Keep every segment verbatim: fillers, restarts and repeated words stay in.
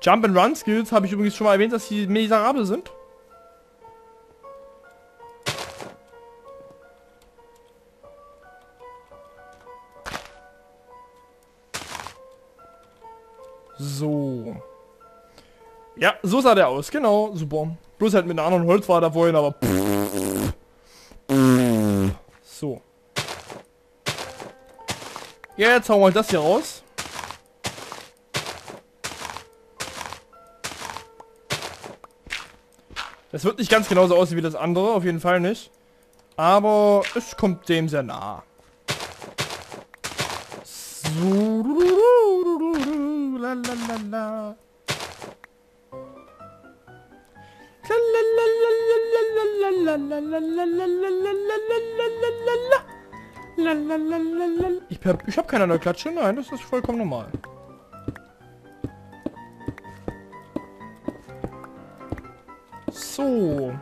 Jump-and-Run-Skills habe ich übrigens schon mal erwähnt, dass sie miserabel sind. So. Ja, so sah der aus. Genau, super. Bloß halt mit einer anderen Holzwader vorhin, aber... So. Jetzt hauen wir das hier raus. Das wird nicht ganz genauso aussehen wie das andere, auf jeden Fall nicht. Aber es kommt dem sehr nah. So. Lalalala. Ich hab, ich hab keine neue Klatsche, nein, das ist vollkommen normal. So.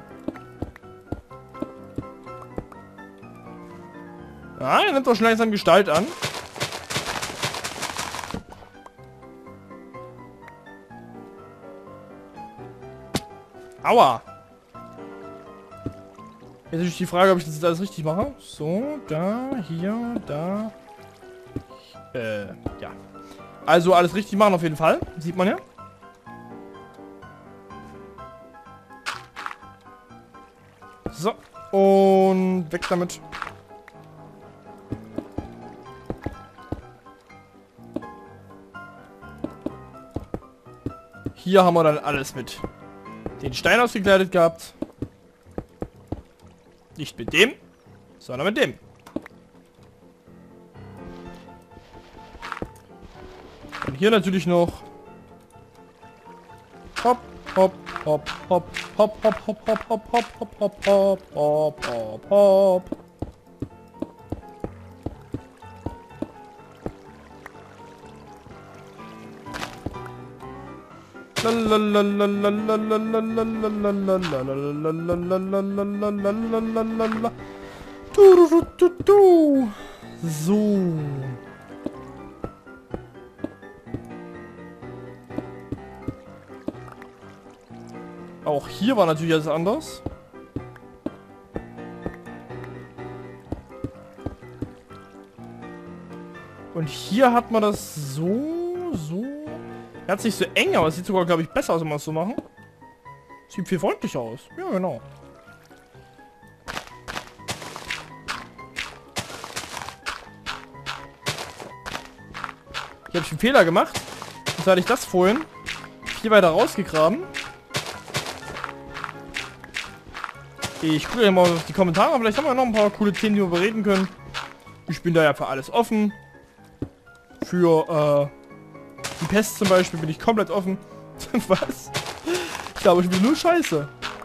Ah, er nimmt doch schon langsam Gestalt an. Aua. Jetzt ist die Frage, ob ich das jetzt alles richtig mache. So, da, hier, da. Äh, ja. Also alles richtig machen auf jeden Fall. Sieht man ja. So. Und weg damit. Hier haben wir dann alles mit den Stein ausgekleidet gehabt. Nicht mit dem, sondern mit dem. Und hier natürlich noch hopp, hopp, hopp, hopp, hopp, hopp, hopp, hopp, hopp, hopp, hopp, hopp, hopp, hopp, hopp, hopp. So. Auch hier war natürlich alles anders. Und hier hat man das so, so. Er hat sich so eng, aber es sieht sogar, glaube ich, besser aus, wenn wir es so machen. Sieht viel freundlicher aus. Ja, genau. Hier habe ich einen Fehler gemacht. Und zwar hatte ich das vorhin hier weiter rausgegraben. Ich gucke ja mal auf die Kommentare. Vielleicht haben wir noch ein paar coole Themen, die wir bereden können. Ich bin da ja für alles offen. Für, äh... die Pest zum Beispiel bin ich komplett offen. Was? Ich glaube, ich bin nur Scheiße.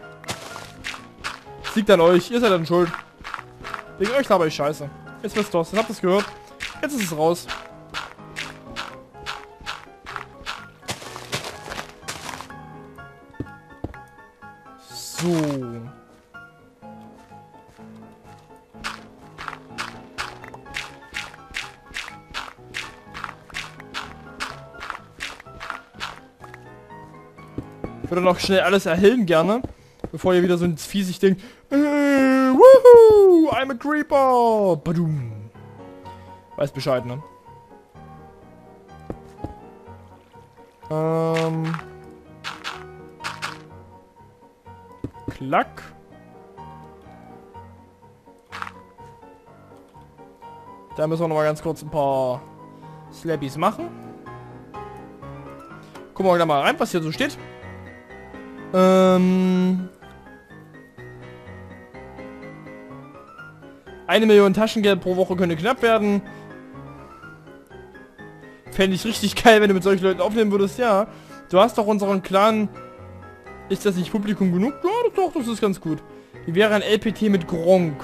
Das liegt an euch. Ihr seid dann schuld. Wegen euch glaube ich Scheiße. Jetzt wisst ihr es. Jetzt habt ihr es gehört. Jetzt ist es raus. So. Ich würde noch schnell alles erhellen gerne, bevor ihr wieder so ins Fiesig denkt. Äh, woohoo, I'm a Creeper. Badum. Weiß Bescheid, ne? Ähm. Klack. Da müssen wir noch mal ganz kurz ein paar Slabbies machen. Gucken wir da mal rein, was hier so steht. Ähm, eine Million Taschengeld pro Woche könnte knapp werden. Fände ich richtig geil, wenn du mit solchen Leuten aufnehmen würdest. Ja, du hast doch unseren Clan. Ist das nicht Publikum genug? Ja, doch, das ist ganz gut. Wie wäre ein L P T mit Gronk?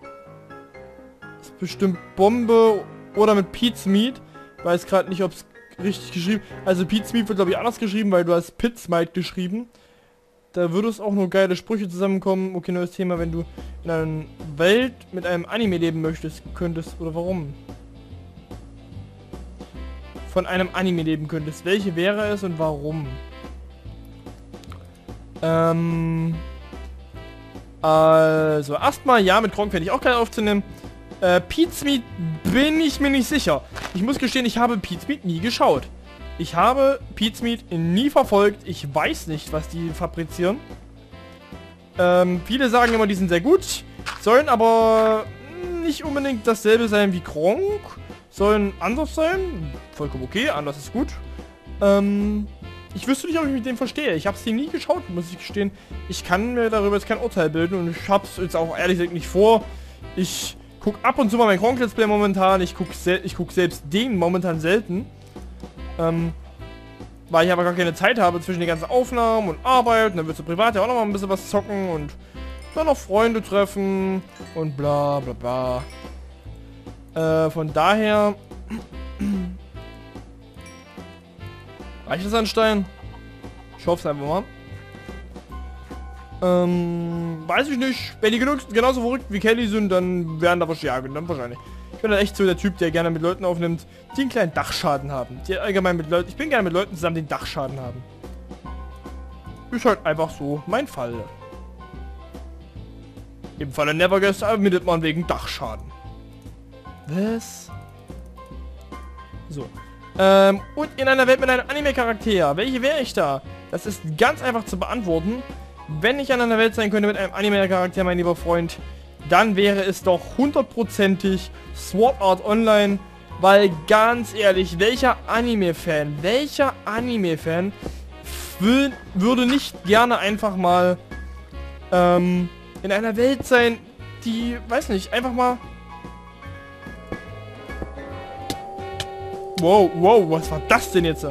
Ist bestimmt Bombe oder mit Pete's Meat. Weiß gerade nicht, ob es richtig geschrieben. Also Pete's Meat wird glaube ich anders geschrieben, weil du hast Pit's Meat geschrieben. Da würde es auch nur geile Sprüche zusammenkommen. Okay, neues Thema, wenn du in einer Welt mit einem Anime leben möchtest, könntest. Oder warum? Von einem Anime leben könntest. Welche wäre es und warum? Ähm... Also, erstmal, ja, mit Gronk werde ich auch geil aufzunehmen. Äh, Pete's Meat bin ich mir nicht sicher. Ich muss gestehen, ich habe Pete's Meat nie geschaut. Ich habe Pete's Meat nie verfolgt. Ich weiß nicht, was die fabrizieren. Ähm, viele sagen immer, die sind sehr gut. Sollen aber nicht unbedingt dasselbe sein wie Gronk. Sollen anders sein. Vollkommen okay, anders ist gut. Ähm, ich wüsste nicht, ob ich mit dem verstehe. Ich habe es nie geschaut, muss ich gestehen. Ich kann mir darüber jetzt kein Urteil bilden und ich habe es jetzt auch ehrlich gesagt nicht vor. Ich guck ab und zu mal mein Gronk Let's Play momentan. Ich guck, ich guck selbst den momentan selten. Ähm, weil ich aber gar keine Zeit habe zwischen den ganzen Aufnahmen und Arbeit. Und dann willst du privat ja auch noch mal ein bisschen was zocken und dann noch Freunde treffen und bla bla bla. Äh, von daher... Reicht das an Stein? Ich hoffe es einfach mal. Ähm, weiß ich nicht. Wenn die genug, genauso verrückt wie Kelly sind, dann werden da wahrscheinlich, ja, dann wahrscheinlich. Ich bin dann echt so der Typ, der gerne mit Leuten aufnimmt, die einen kleinen Dachschaden haben. Die allgemein mit Leuten, ich bin gerne mit Leuten zusammen, die einen Dachschaden haben. Ist halt einfach so mein Fall. Im Falle Neverguest ermittelt man wegen Dachschaden. Was? So. Ähm, und in einer Welt mit einem Anime-Charakter. Welche wäre ich da? Das ist ganz einfach zu beantworten. Wenn ich an einer Welt sein könnte mit einem Anime-Charakter, mein lieber Freund, dann wäre es doch hundertprozentig Sword Art Online. Weil ganz ehrlich, welcher Anime-Fan, welcher Anime-Fan würde nicht gerne einfach mal ähm, in einer Welt sein, die, weiß nicht, einfach mal... Wow, wow, was war das denn jetzt?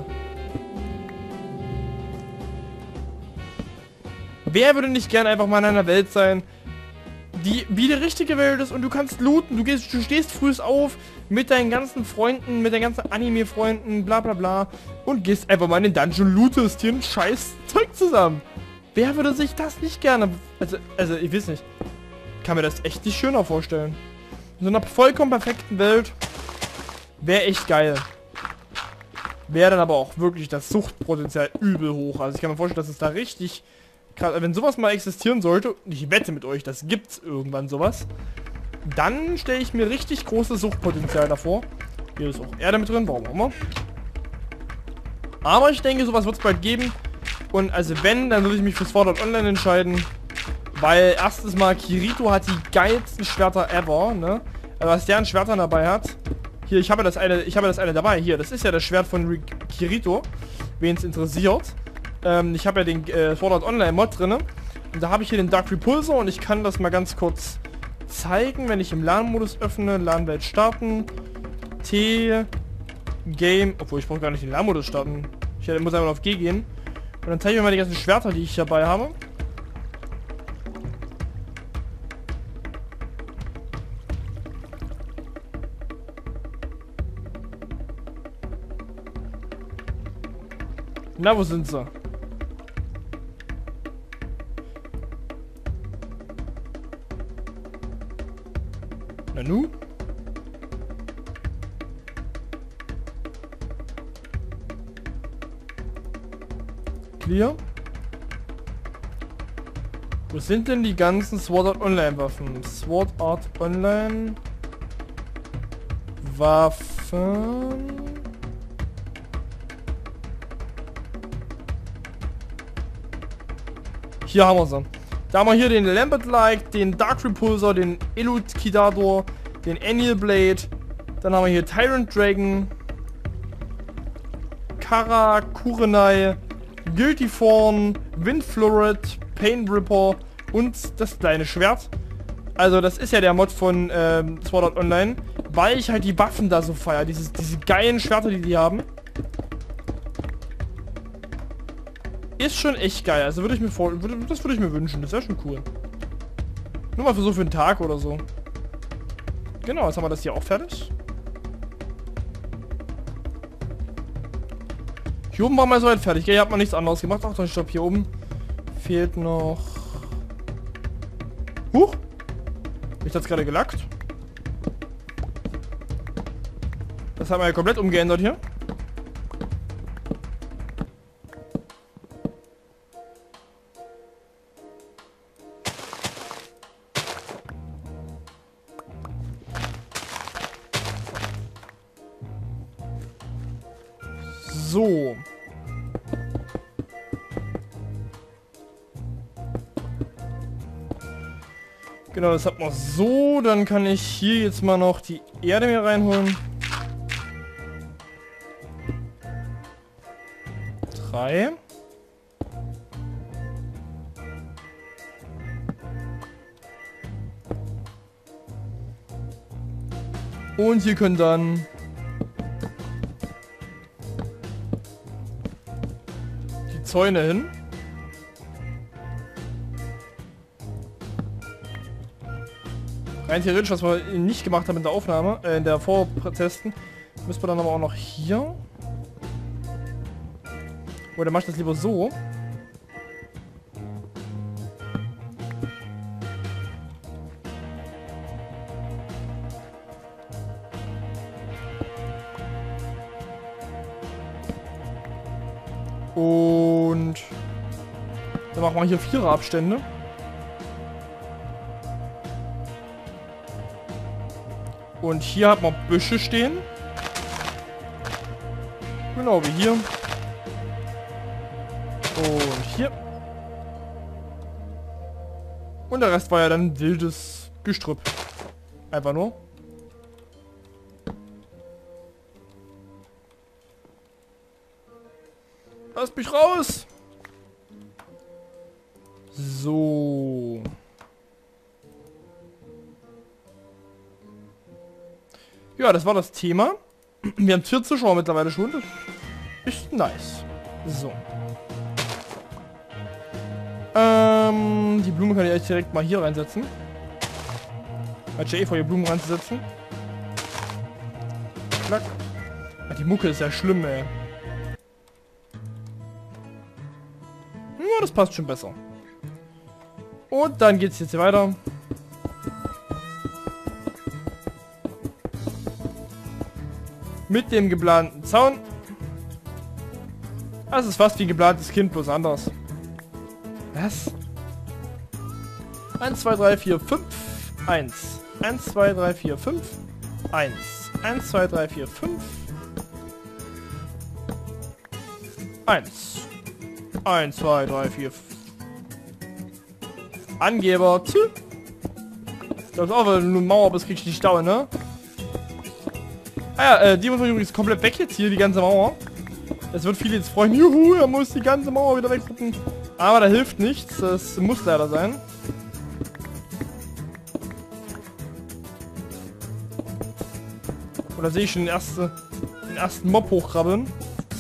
Wer würde nicht gerne einfach mal in einer Welt sein, die wie die richtige Welt ist und du kannst looten, du gehst, du stehst früh auf mit deinen ganzen Freunden, mit deinen ganzen Anime-Freunden, bla bla bla und gehst einfach mal in den Dungeon, lootest hier ein scheiß Zeug zusammen. Wer würde sich das nicht gerne, also, also ich weiß nicht, kann mir das echt nicht schöner vorstellen. In so einer vollkommen perfekten Welt wäre echt geil. Wäre dann aber auch wirklich das Suchtpotenzial übel hoch. Also ich kann mir vorstellen, dass es da richtig... Gerade wenn sowas mal existieren sollte, und ich wette mit euch, das gibt's irgendwann sowas, dann stelle ich mir richtig großes Suchtpotenzial davor. Hier ist auch Erde mit drin, warum auch immer. Aber ich denke, sowas wird es bald geben. Und also wenn, dann würde ich mich für Sword Art Online entscheiden. Weil erstens mal, Kirito hat die geilsten Schwerter ever, ne? Also was der an Schwertern dabei hat. Hier, ich habe das eine, ich habe das eine dabei. Hier, das ist ja das Schwert von Rick Kirito, wen es interessiert. Ähm, ich habe ja den äh, Sword Art Online Mod drin. Und da habe ich hier den Dark Repulsor und ich kann das mal ganz kurz zeigen, wenn ich im LAN-Modus öffne. LAN-Welt starten. T Game. Obwohl, ich brauche gar nicht den LAN-Modus starten. Ich muss einfach auf G gehen. Und dann zeige ich euch mal die ganzen Schwerter, die ich dabei habe. Na, wo sind sie? Na nu? Clear? Wo sind denn die ganzen Sword Art Online Waffen? Sword Art Online Waffen... Hier haben wir sie. Da haben wir hier den Lambert-like, den Dark Repulsor, den Elucidador, den Anil Blade. Dann haben wir hier Tyrant Dragon, Kara, Kurenai, Guilty Fawn, Wind Floret, Pain Ripper und das kleine Schwert. Also das ist ja der Mod von ähm, Sword Art Online, weil ich halt die Waffen da so feiere. Diese, diese geilen Schwerter, die die haben. Ist schon echt geil. Also würde ich mir vor... Würde, das würde ich mir wünschen. Das wäre schon cool. Nur mal für so für einen Tag oder so. Genau, jetzt haben wir das hier auch fertig. Hier oben war mal so weit fertig. Hier hat man nichts anderes gemacht. Ach, dann stopp. Hier oben fehlt noch... Huch! Ich hat's gerade gelackt. Das haben wir ja komplett umgeändert hier. So. Genau, das hat man so. Dann kann ich hier jetzt mal noch die Erde mir reinholen. Drei. Und hier können dann die Zäune hin. Rein theoretisch, was wir nicht gemacht haben in der Aufnahme, äh, in der Vortesten, müssen wir dann aber auch noch hier. Oder mach ich das lieber so. Und dann machen wir hier Vierer Abstände. Und hier hat man Büsche stehen. Genau wie hier. Und hier. Und der Rest war ja dann wildes Gestrüpp. Einfach nur. Lass mich raus! So. Ja, das war das Thema. Wir haben vier Zuschauer mittlerweile schon. Das ist nice. So. Ähm, die Blume kann ich eigentlich direkt mal hier reinsetzen. Hat ja eh vor, hier Blumen reinzusetzen. Klack. Ach, die Mucke ist ja schlimm, ey. Ja, das passt schon besser. Und dann geht's jetzt hier weiter. Mit dem geplanten Zaun. Das ist fast wie ein geplantes Kind, bloß anders. Was? eins, zwei, drei, vier, fünf, eins. eins, zwei, drei, vier, fünf, eins. eins, zwei, drei, vier, fünf, eins. eins, zwei, drei, vier, fünf. Angeber. Tü. Das ist auch, wenn du eine Mauer bist, kriegst du nicht Stau, ne? Ah ja, äh, die muss man übrigens komplett weg jetzt hier, die ganze Mauer. Es wird viele jetzt freuen, juhu, er muss die ganze Mauer wieder weggucken. Aber da hilft nichts, das muss leider sein. Oder sehe ich schon den, erste, den ersten Mob hochkrabbeln?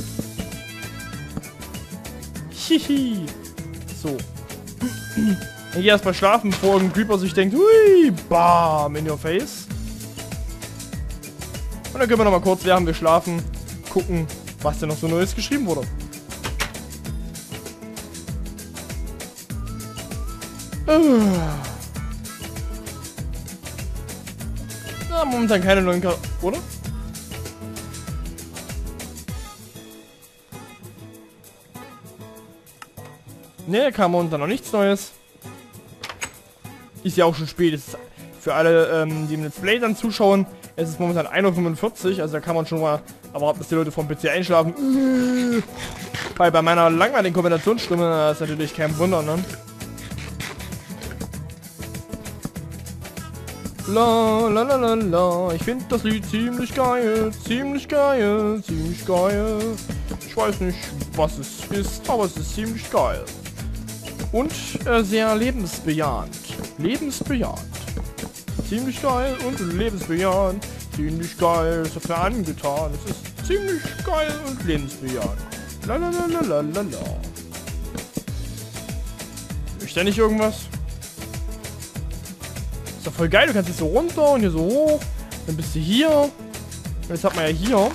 Hihi. So. Ich gehe erstmal schlafen, bevor ein Creeper sich denkt, hui, bam, in your face. Und dann können wir noch mal kurz, während wir schlafen, gucken, was denn noch so Neues geschrieben wurde. Na, momentan keine neuen Kar- oder? Ne, kam momentan noch nichts Neues. Ist ja auch schon spät. Ist für alle, ähm, die im Let's Play dann zuschauen, es ist momentan ein Uhr fünfundvierzig, also da kann man schon mal erwarten, dass die Leute vom P C einschlafen. Weil bei meiner langweiligen Kombinationsstimme ist natürlich kein Wunder, ne? La la la la la, ich finde das Lied ziemlich geil, ziemlich geil, ziemlich geil. Ich weiß nicht, was es ist, aber es ist ziemlich geil. Und äh, sehr lebensbejahend. Lebensbejahend. Ziemlich geil und lebensbejahend. Ziemlich geil, es hat mir angetan. Es ist ziemlich geil und lebensbejahend. La la la la la la la. Ist da nicht irgendwas? Ist doch voll geil, du kannst jetzt so runter und hier so hoch. Dann bist du hier. Und jetzt hat man ja hier.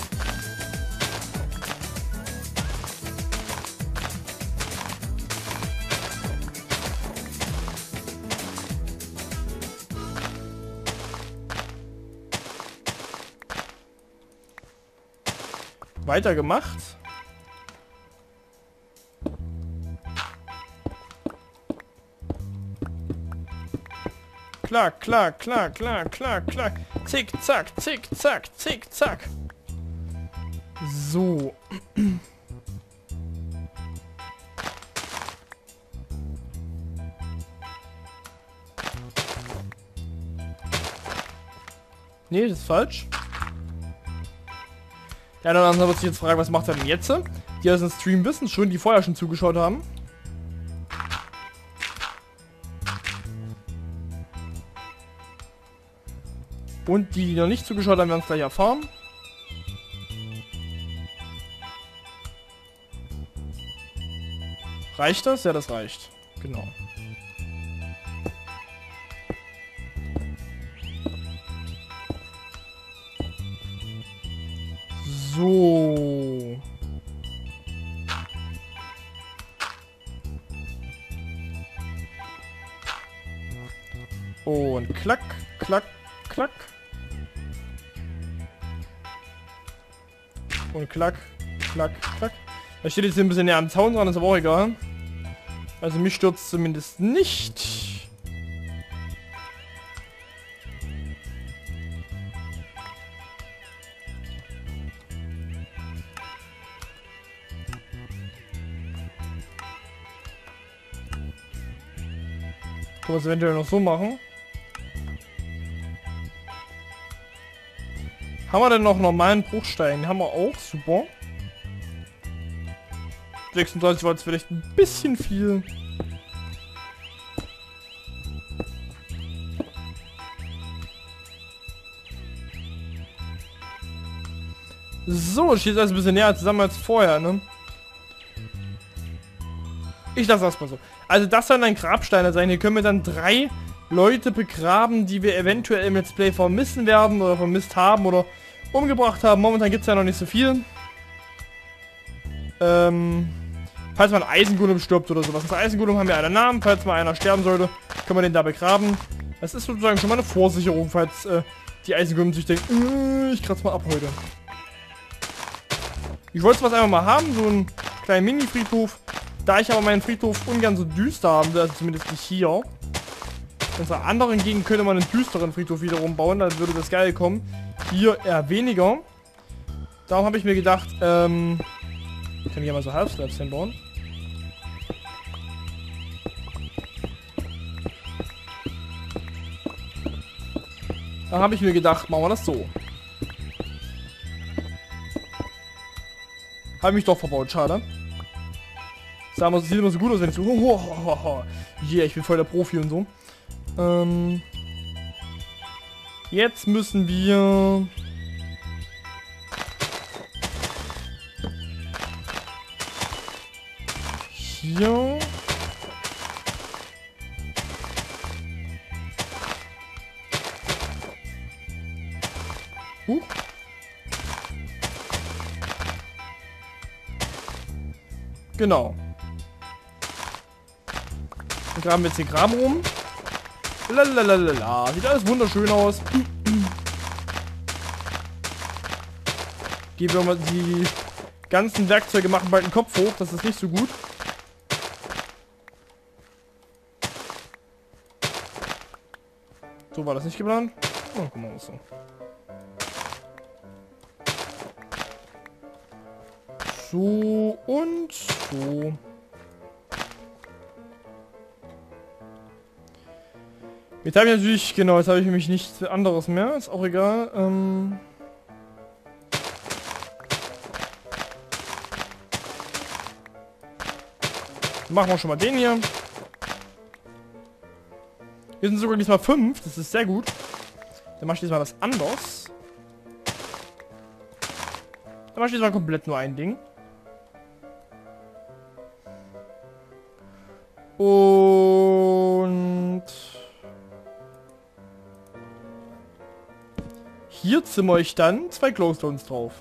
Weitergemacht. Klack, klack, klack, klack, klack, klack. Zick, zack, zick, zack, zick, zack. So. Nee, das ist falsch. Der eine oder andere wird sich jetzt fragen, was macht er denn jetzt? Die aus dem Stream wissen schon, die vorher schon zugeschaut haben. Und die, die noch nicht zugeschaut haben, werden es gleich erfahren. Reicht das? Ja, das reicht. Genau. So. Und klack, klack, klack. Und klack, klack, klack. Da steht jetzt ein bisschen näher am Zaun dran, ist aber auch egal. Also mich stürzt zumindest nicht. Können wir es eventuell noch so machen. Haben wir denn noch normalen Bruchstein? Haben wir auch, super. sechsunddreißig war jetzt vielleicht ein bisschen viel. So, steht also ein bisschen näher zusammen als vorher, ne? Ich lasse das mal so. Also das sollen dann Grabsteine sein. Hier können wir dann drei Leute begraben, die wir eventuell im Let's Play vermissen werden oder vermisst haben oder umgebracht haben. Momentan gibt es ja noch nicht so viel. Ähm... Falls mal ein Eisengolem stirbt oder sowas. Das Eisengolem haben wir einen Namen. Falls mal einer sterben sollte, können wir den da begraben. Das ist sozusagen schon mal eine Vorsicherung, falls äh, die Eisengolem sich denken, äh, ich kratze mal ab heute. Ich wollte was einfach mal haben, so einen kleinen Mini-Friedhof. Da ich aber meinen Friedhof ungern so düster haben will, also zumindest nicht hier. In einer anderen Gegend könnte man einen düsteren Friedhof wiederum bauen, dann würde das geil kommen. Hier eher weniger. Darum habe ich mir gedacht, ähm... ich kann hier mal so Half-Slabs hinbauen. Da habe ich mir gedacht, machen wir das so. Habe mich doch verbaut, schade. Sagen wir, es sieht immer so gut aus, wenn ich so... Oh, oh, oh, oh. Yeah, ich bin voll der Profi und so. Ähm, jetzt müssen wir... Hier. Uh. Genau. Dann graben wir jetzt den Graben rum. Lalalala. Sieht alles wunderschön aus. Gehen wir mal die ganzen Werkzeuge machen bald den Kopf hoch. Das ist nicht so gut. So war das nicht geplant. Oh, guck mal, so. So und so. Jetzt habe ich natürlich, genau, jetzt habe ich nämlich nichts anderes mehr. Ist auch egal. Ähm Machen wir schon mal den hier. Hier sind sogar diesmal fünf, das ist sehr gut. Dann mach ich diesmal was anderes. Dann mach ich diesmal komplett nur ein Ding. Und hier zimmer ich dann zwei Glowstones drauf.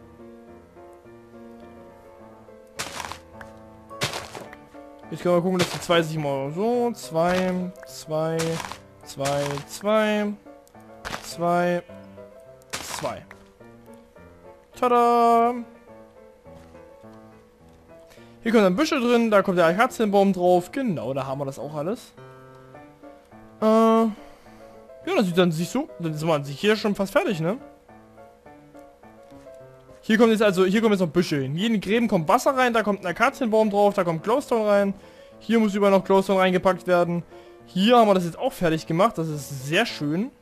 Jetzt können wir gucken, dass die zwei sich mal so, zwei, zwei, zwei, zwei, zwei, zwei. Tada! Hier kommt ein Büsche drin, da kommt der Akazienbaum drauf. Genau, da haben wir das auch alles. Äh, ja, das sieht dann sich so. Dann ist man an sich hier schon fast fertig, ne? Hier kommt jetzt also, hier kommen jetzt noch Büsche hin. Hier in die Gräben kommt Wasser rein, da kommt ein Akazienbaum drauf, da kommt Glowstone rein. Hier muss überall noch Glowstone reingepackt werden. Hier haben wir das jetzt auch fertig gemacht, das ist sehr schön.